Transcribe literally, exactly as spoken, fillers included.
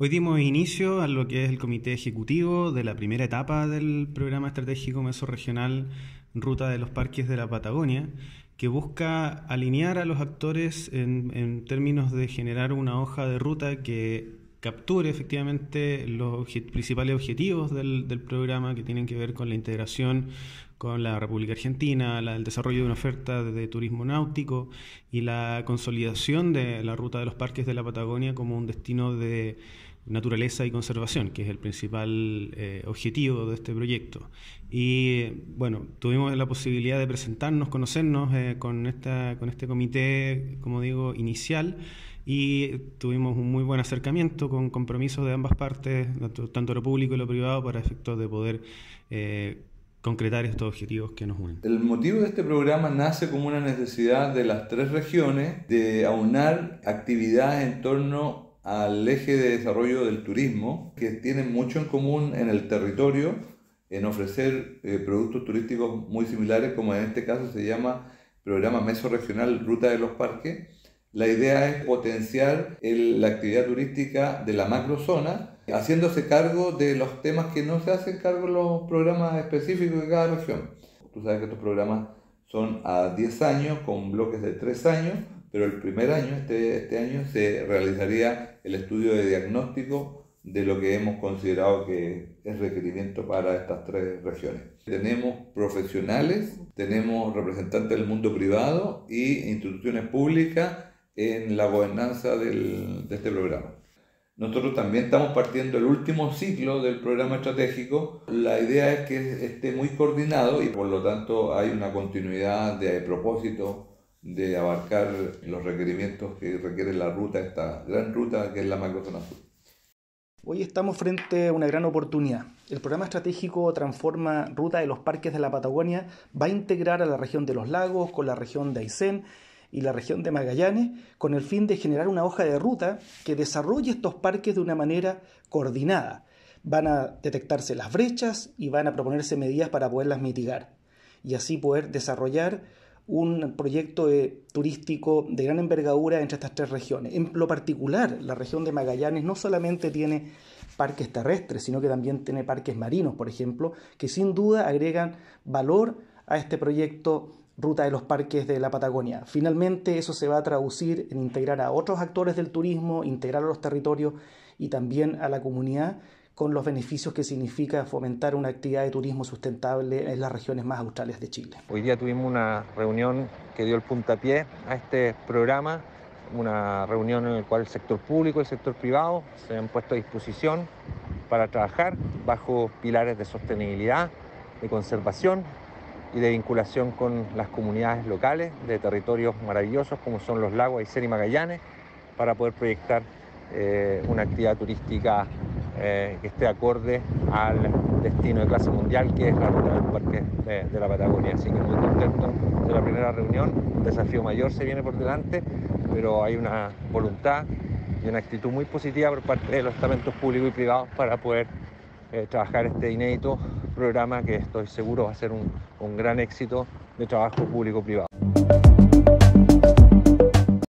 Hoy dimos inicio a lo que es el comité ejecutivo de la primera etapa del programa estratégico mesorregional Ruta de los Parques de la Patagonia, que busca alinear a los actores en, en términos de generar una hoja de ruta que capture efectivamente los obje- principales objetivos del, del programa, que tienen que ver con la integración con la República Argentina, la, el desarrollo de una oferta de, de turismo náutico y la consolidación de la Ruta de los Parques de la Patagonia como un destino de naturaleza y conservación, que es el principal eh, objetivo de este proyecto. Y bueno, tuvimos la posibilidad de presentarnos, conocernos eh, con, esta, con este comité, como digo, inicial, y tuvimos un muy buen acercamiento con compromisos de ambas partes, tanto, tanto lo público y lo privado, para efectos de poder eh, concretar estos objetivos que nos unen. El motivo de este programa nace como una necesidad de las tres regiones de aunar actividades en torno al eje de desarrollo del turismo, que tienen mucho en común en el territorio, en ofrecer eh, productos turísticos muy similares, como en este caso se llama Programa Mesorregional Ruta de los Parques. La idea es potenciar el, la actividad turística de la macrozona, haciéndose cargo de los temas que no se hacen cargo en los programas específicos de cada región. Tú sabes que estos programas son a diez años, con bloques de tres años, pero el primer año, este, este año, se realizaría el estudio de diagnóstico de lo que hemos considerado que es requerimiento para estas tres regiones. Tenemos profesionales, tenemos representantes del mundo privado y instituciones públicas en la gobernanza del, de este programa. Nosotros también estamos partiendo el último ciclo del programa estratégico. La idea es que esté muy coordinado y por lo tanto hay una continuidad de propósito de abarcar los requerimientos que requiere la ruta, esta gran ruta que es la macrozona sur. Hoy estamos frente a una gran oportunidad. El programa estratégico Transforma Ruta de los Parques de la Patagonia va a integrar a la región de los lagos con la región de Aysén y la región de Magallanes, con el fin de generar una hoja de ruta que desarrolle estos parques de una manera coordinada. Van a detectarse las brechas y van a proponerse medidas para poderlas mitigar y así poder desarrollar un proyecto eh, turístico de gran envergadura entre estas tres regiones. En lo particular, la región de Magallanes no solamente tiene parques terrestres, sino que también tiene parques marinos, por ejemplo, que sin duda agregan valor a este proyecto Ruta de los Parques de la Patagonia. Finalmente, eso se va a traducir en integrar a otros actores del turismo, integrar a los territorios y también a la comunidad, con los beneficios que significa fomentar una actividad de turismo sustentable en las regiones más australes de Chile. Hoy día tuvimos una reunión que dio el puntapié a este programa, una reunión en la cual el sector público y el sector privado se han puesto a disposición para trabajar bajo pilares de sostenibilidad, de conservación y de vinculación con las comunidades locales de territorios maravillosos como son los lagos Aysén y Magallanes, para poder proyectar eh, una actividad turística eh, que esté acorde al destino de clase mundial que es la ruta de los parques de, de la Patagonia. Así que muy contento de la primera reunión. Un desafío mayor se viene por delante, pero hay una voluntad y una actitud muy positiva por parte de los estamentos públicos y privados para poder eh, trabajar este inédito programa que estoy seguro va a ser un, un gran éxito de trabajo público-privado.